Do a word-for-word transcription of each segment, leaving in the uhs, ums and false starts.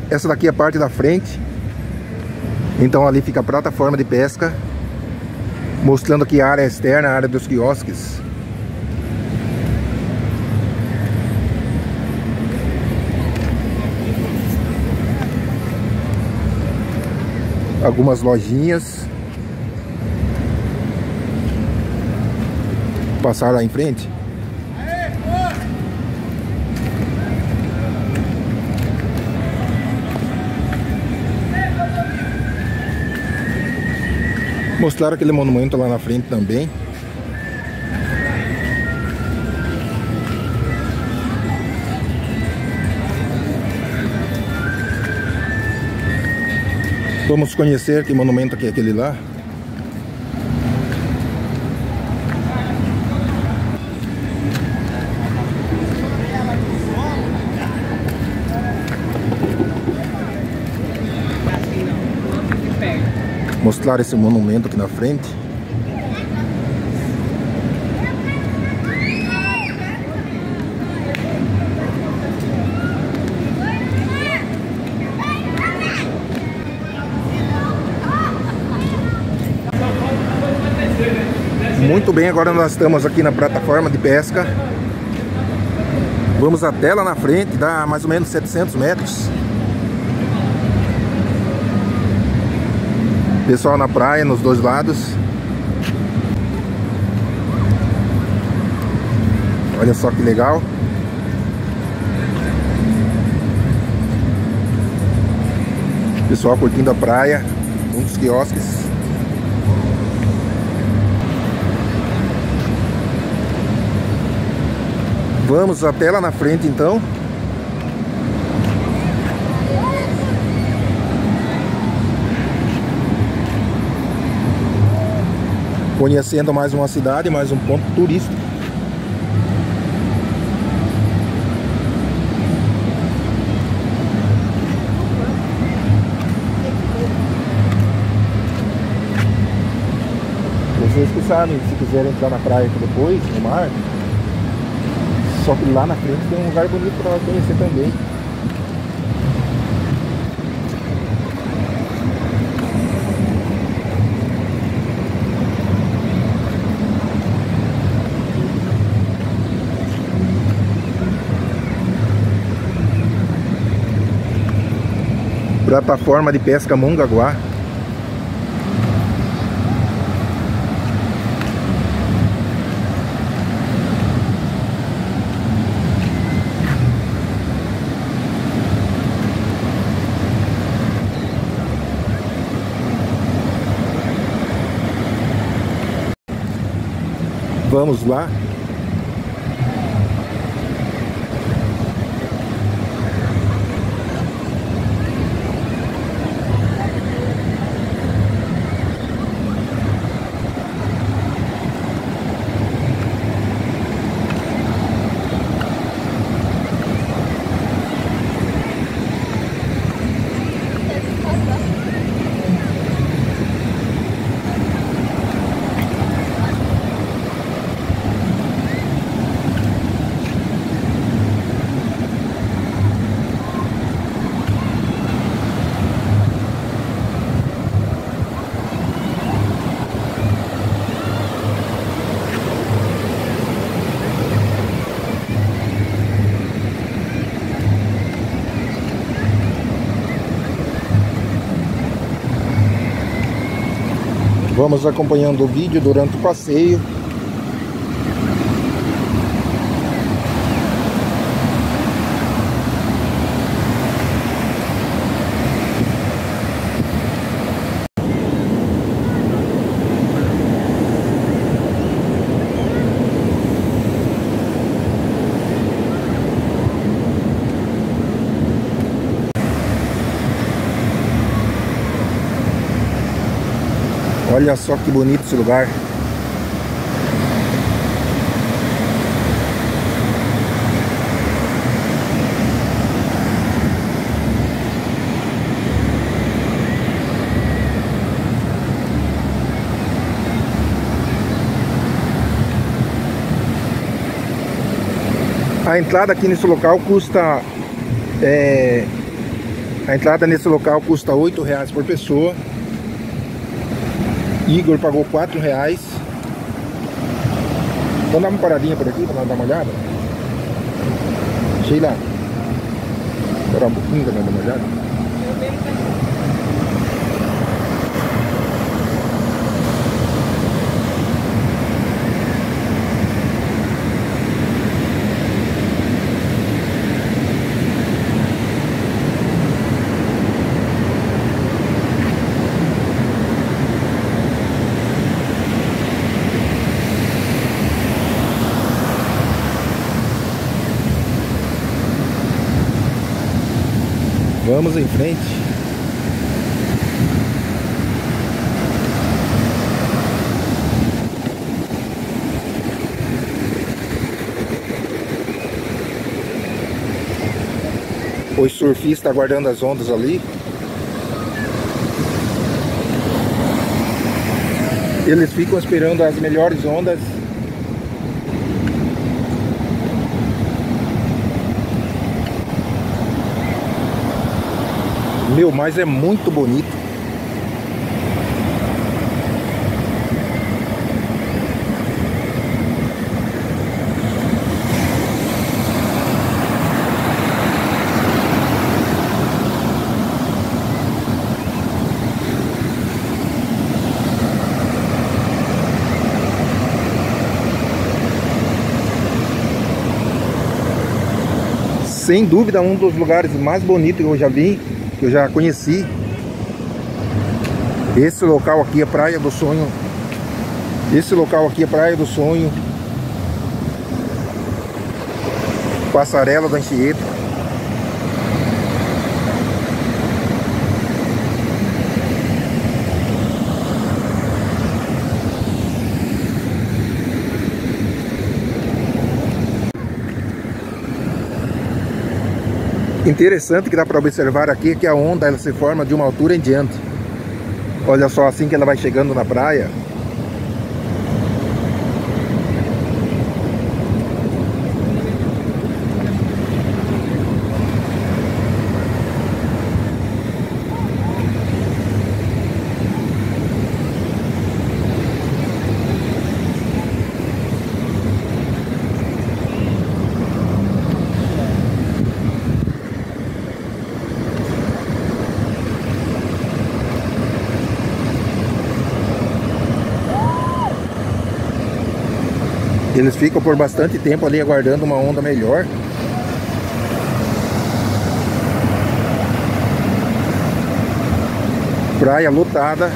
Essa daqui é a parte da frente. Então ali fica a plataforma de pesca, mostrando aqui a área externa, a área dos quiosques. Algumas lojinhas. Passar lá em frente. Mostrar aquele monumento lá na frente também. Vamos conhecer que monumento que é aquele lá. Mostrar esse monumento aqui na frente. Muito bem, agora nós estamos aqui na plataforma de pesca. Vamos até lá na frente, dá mais ou menos setecentos metros. Pessoal na praia, nos dois lados. Olha só que legal. Pessoal curtindo a praia, um dos quiosques. Vamos até lá na frente então. Conhecendo mais uma cidade, mais um ponto turístico. Vocês que sabem, se quiserem entrar na praia aqui depois, no mar. Só que lá na frente tem um lugar bonito para conhecer também. Plataforma de pesca Mongaguá. Vamos lá. Vamos acompanhando o vídeo durante o passeio. Olha só que bonito esse lugar. A entrada aqui nesse local custa é, A entrada nesse local custa oito reais por pessoa. Igor pagou quatro reais. Vamos dar uma paradinha por aqui para nós dar uma olhada? Sheila, parar um pouquinho para nós dar uma olhada? Vamos em frente. Os surfistas aguardando as ondas ali. Eles ficam esperando as melhores ondas. Meu, mas é muito bonito. Sem dúvida, um dos lugares mais bonitos que eu já vi, que eu já conheci. Esse local aqui é Praia do Sonho. Esse local aqui é Praia do Sonho. Passarela da Anchieta. Interessante que dá para observar aqui é que a onda ela se forma de uma altura em diante. Olha só, assim que ela vai chegando na praia. Eles ficam por bastante tempo ali aguardando uma onda melhor. Praia lotada.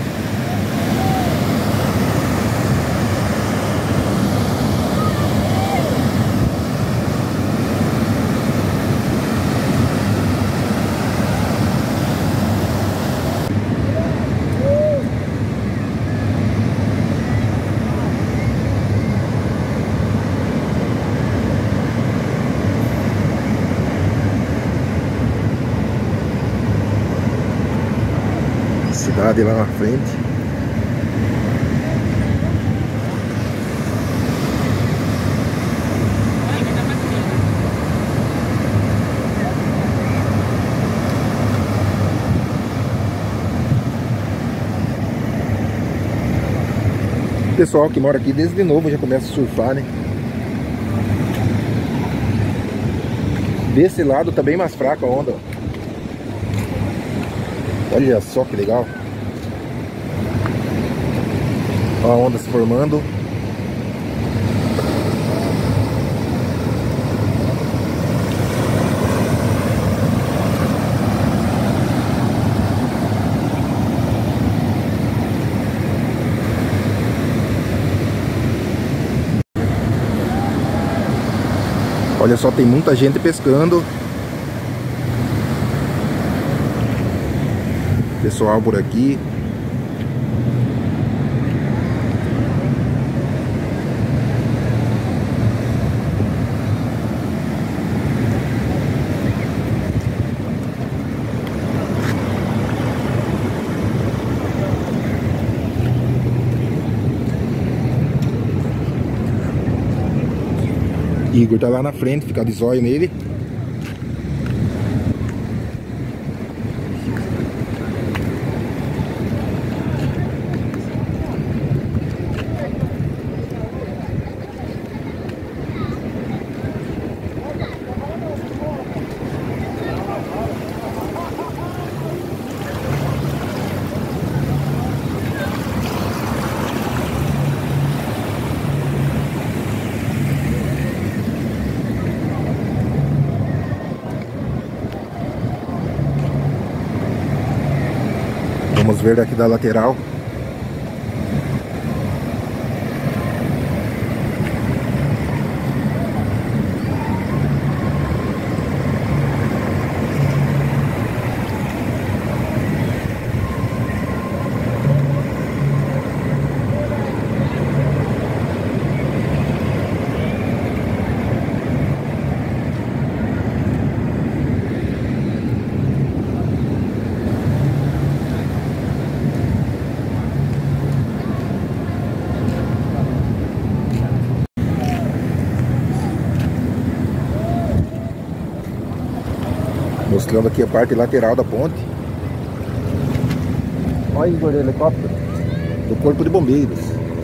Cidade lá na frente. O pessoal que mora aqui desde novo já começa a surfar, né? Desse lado tá bem mais fraca a onda, ó. Olha só que legal. Olha a onda se formando. Olha só, tem muita gente pescando. Pessoal por aqui. Igor tá lá na frente, fica de zóio nele. Vamos ver aqui da lateral. Mostrando aqui a parte lateral da ponte. Olha o helicóptero do Corpo de Bombeiros.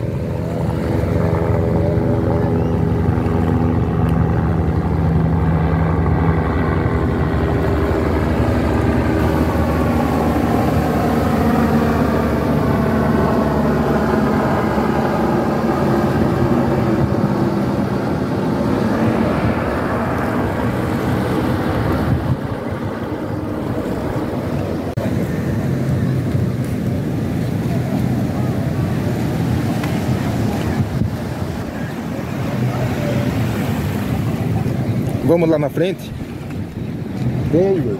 Vamos lá na frente. Veio.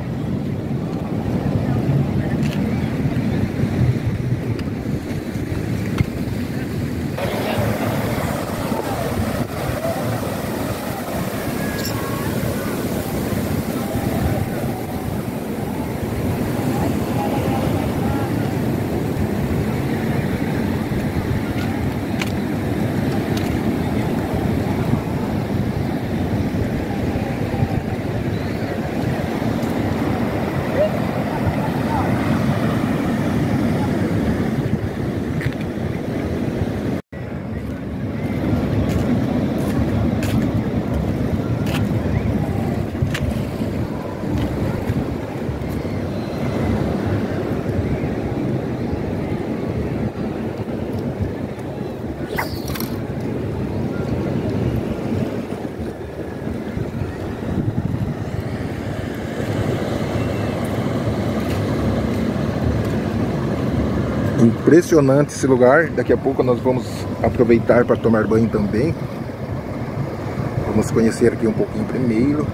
Impressionante esse lugar. Daqui a pouco nós vamos aproveitar para tomar banho também. Vamos conhecer aqui um pouquinho primeiro.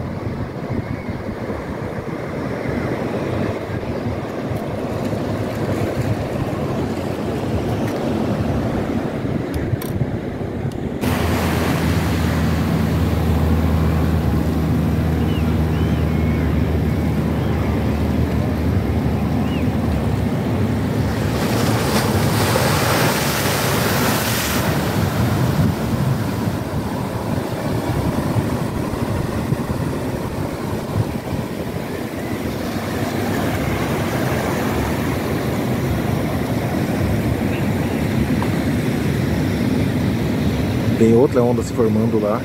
Tem outra onda se formando lá.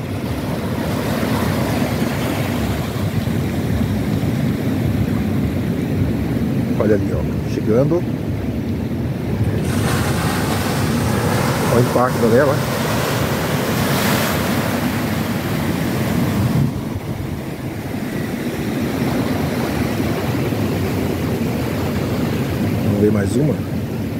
Olha ali, ó, chegando. Olha o impacto dela. Vamos ver mais uma.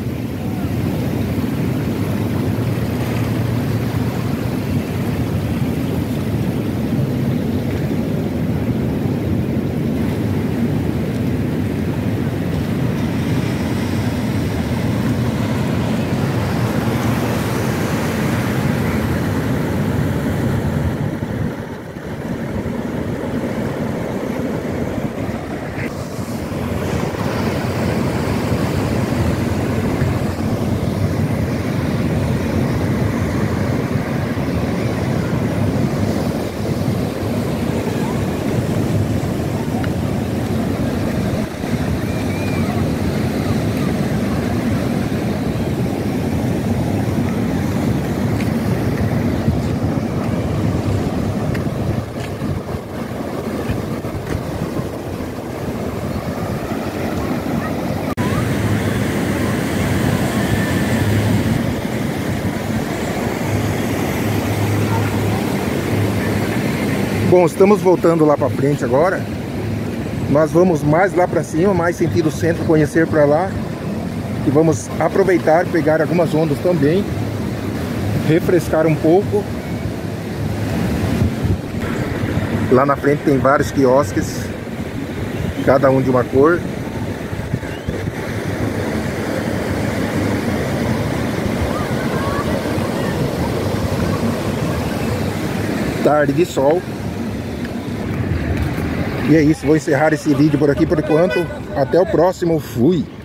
Bom, estamos voltando lá para frente agora. Nós vamos mais lá para cima, mais sentido centro, conhecer para lá. E vamos aproveitar, pegar algumas ondas também, refrescar um pouco. Lá na frente tem vários quiosques, cada um de uma cor. Tarde de sol. E é isso, vou encerrar esse vídeo por aqui por enquanto. Até o próximo, fui!